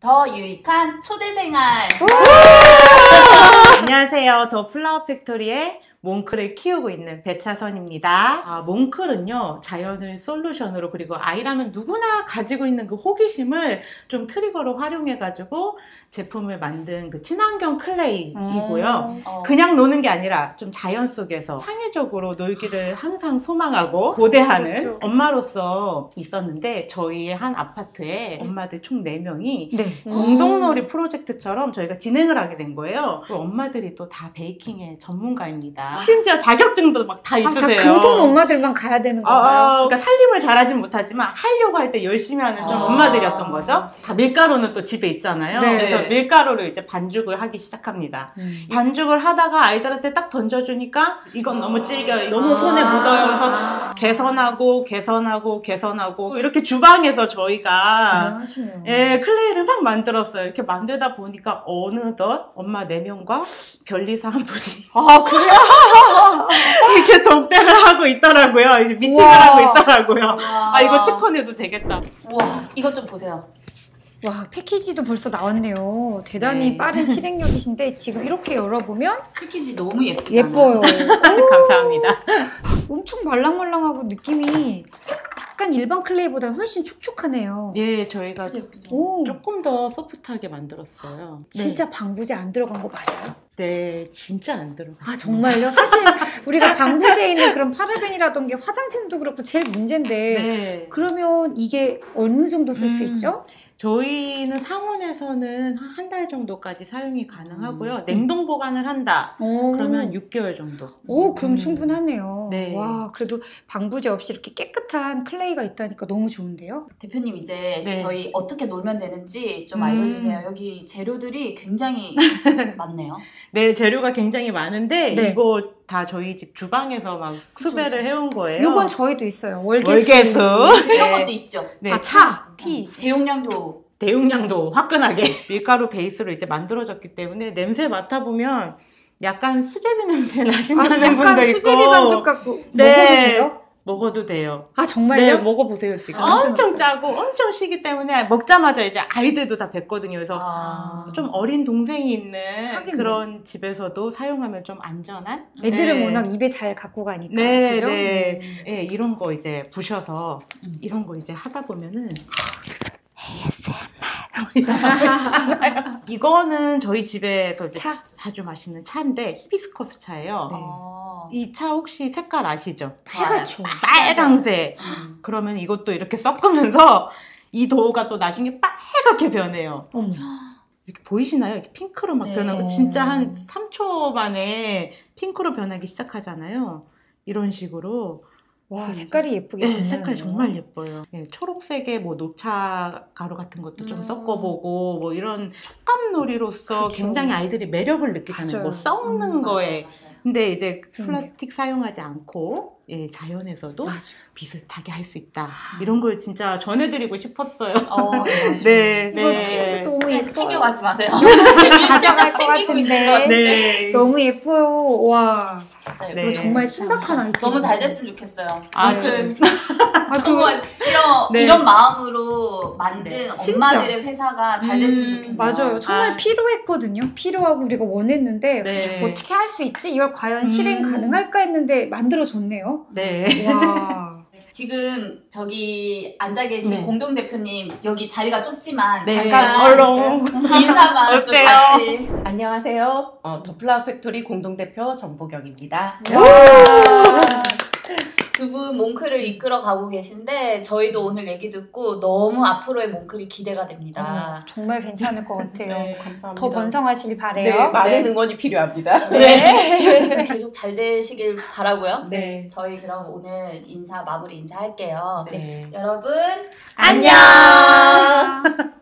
더 유익한 초대생활. 안녕하세요. 더 플라워 팩토리의 몽클을 키우고 있는 배차선입니다. 몽클은요, 자연을 솔루션으로, 그리고 아이라면 누구나 가지고 있는 그 호기심을 좀 트리거로 활용해가지고 제품을 만든 그 친환경 클레이이고요. 그냥 노는 게 아니라 좀 자연 속에서 창의적으로 놀기를 항상 소망하고 고대하는 그렇죠. 엄마로서 있었는데, 저희의 한 아파트에 엄마들 총 4명이 네. 공동놀이 프로젝트처럼 저희가 진행을 하게 된 거예요. 그 엄마들이 또 다 베이킹의 전문가입니다. 심지어 자격증도 막 다 있으세요. 다 금손 엄마들만 가야 되는 건가요? 그러니까 살림을 잘하진 못하지만 하려고 할 때 열심히 하는 좀 엄마들이었던 거죠. 다 밀가루는 또 집에 있잖아요. 네. 그래서 밀가루를 이제 반죽을 하기 시작합니다. 반죽을 하다가 아이들한테 딱 던져주니까 이건 너무 질겨요. 너무 손에 묻어요. 그래서 개선하고 이렇게 주방에서 저희가 대단하시네요. 클레이를 막 만들었어요. 이렇게 만들다 보니까 어느덧 엄마 4명과 변리사 한 분이 그래요? 이렇게 독대를 하고 있더라고요. 이제 미팅을 우와. 하고 있더라고요. 이거 특허내도 되겠다. 우와, 이것 좀 보세요. 와, 패키지도 벌써 나왔네요. 대단히 네. 빠른 실행력이신데 지금 이렇게 열어보면 패키지 너무 예쁘잖아요. 예뻐요. 감사합니다. 엄청 말랑말랑하고 느낌이 약간 일반 클레이보다 훨씬 촉촉하네요. 예, 저희가 진짜 예쁘죠? 오, 조금 더 소프트하게 만들었어요. 진짜 방부제 안 들어간 거 맞아요? 네, 진짜 안 들어갔어요. 정말요? 사실 우리가 방부제에 있는 그런 파라벤이라던가 화장품도 그렇고 제일 문제인데 네. 그러면 이게 어느 정도 쓸 수 있죠? 저희는 상온에서는 한 달 정도까지 사용이 가능하고요. 냉동 보관을 한다. 그러면 6개월 정도. 그럼 충분하네요. 네. 와, 그래도 방부제 없이 이렇게 깨끗한 클레이가 있다니까 너무 좋은데요? 대표님 이제 네. 저희 어떻게 놀면 되는지 좀 알려주세요. 여기 재료들이 굉장히 많네요. 네, 재료가 굉장히 많은데 네. 이거 다 저희 집 주방에서 막 수배를 해온 거예요. 이건 저희도 있어요. 월계수. 이런 네. 것도 있죠. 네, 차! 티. 대용량도 화끈하게 밀가루 베이스로 이제 만들어졌기 때문에 냄새 맡아보면 약간 수제비 냄새 나신다는 분도 약간 있고. 수제비 반죽 같고 네. 먹어도 돼요? 먹어도 돼요. 정말요? 네, 먹어보세요. 지금 엄청 짜고 엄청 시기 때문에 먹자마자 이제 아이들도 다 뱉거든요. 그래서 좀 어린 동생이 있는 하긴 그런 집에서도 사용하면 좀 안전한? 애들은 네. 워낙 입에 잘 갖고 가니까. 네, 그죠? 네. 네, 이런 거 이제 부셔서 이런 거 이제 하다 보면은 ASMR 이거는 저희 집에서 이제 차? 자주 마시는 차인데 히비스커스 차예요. 네. 이 차 혹시 색깔 아시죠? 해가지고. 빨강색. 그러면 이것도 이렇게 섞으면서 이 도우가 또 나중에 빨갛게 변해요. 어머. 이렇게 보이시나요? 이렇게 핑크로 막 네. 변하고 진짜 한 3초 만에 핑크로 변하기 시작하잖아요. 이런 식으로. 와, 색깔이 예쁘게 네, 변하네요. 색깔 정말 예뻐요. 네, 초록색에 뭐 녹차 가루 같은 것도 좀 섞어보고 뭐 이런 촉감놀이로서 그쵸. 굉장히 아이들이 매력을 느끼잖아요. 맞아요. 뭐 썩는 거에. 맞아요. 근데 이제 그러네요. 플라스틱 사용하지 않고 자연에서도 맞아요. 비슷하게 할 수 있다. 이런 걸 진짜 전해드리고 싶었어요. 네. 네, 이것도 네. 너무 예뻐요. 챙겨가지 마세요. 가져갈 진짜 것 챙기고 있는 같은데. 것 같은데. 네. 너무 예뻐요. 와, 진짜 네. 이거 정말 신박한 아이템. 너무 잘 됐으면 좋겠어요. 네. 정말 네. 이런 마음으로 만든 네. 엄마들의 회사가 잘 됐으면 좋겠네요. 맞아요. 정말 필요했거든요. 필요하고 우리가 원했는데 네. 어떻게 할 수 있지? 이걸 과연 실행 가능할까 했는데 만들어줬네요. 네. 와. 지금 저기 앉아 계신 네. 공동대표님 여기 자리가 좁지만 네. 잠깐 얼렁. 인사만 좀 어때요? 같이. 안녕하세요. 더 플라워 팩토리 공동대표 정보경입니다. 두 분 몽클을 이끌어 가고 계신데 저희도 오늘 얘기 듣고 너무 앞으로의 몽클이 기대가 됩니다. 정말 괜찮을 것 같아요. 네, 감사합니다. 더 번성하시길 네, 바래요. 많은 응원이 필요합니다. 네. 계속 잘 되시길 바라고요. 네. 저희 그럼 오늘 마무리 인사할게요. 네. 여러분 안녕.